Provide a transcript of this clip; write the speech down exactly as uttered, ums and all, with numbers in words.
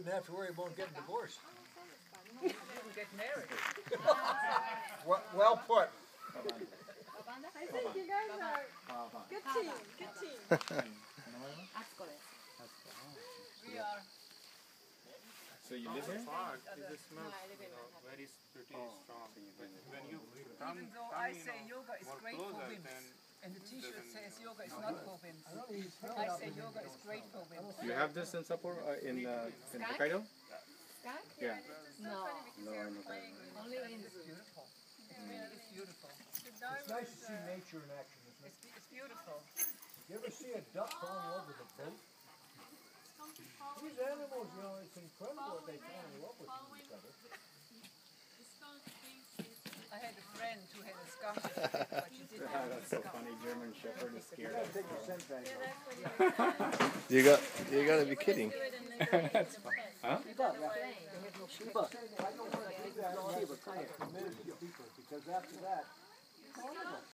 wouldn't have to worry about getting divorced. You didn't get married. well, well put. I think you guys are good team, good team. We are. So you live here? Fog is a smell, you know, very pretty strong. But when you come, Even though come I you say know, yoga is more great for closer, wimps, then and the T-shirt doesn't, says you know, yoga is not for wimps. I say yoga is great for wimps. You have this in Sapporo, uh, in uh, in Hokkaido? Skunk? Yeah. No. No, in Hokkaido. Only in It's beautiful. It's, really, it's beautiful. It's nice to see nature in action, isn't it? It's, it's beautiful. You ever see a duck fall in love with a boat? These animals, you know, it's incredible what they fall in love with each other. I had a friend who had a skunk, but she didn't have a That's so skunk. funny. German Shepherd is You scared gotta of take your squirrels. scent bag off. You got, you gotta be kidding. That's fun. Huh? I don't want to do that unless I'm committed to people, because after that,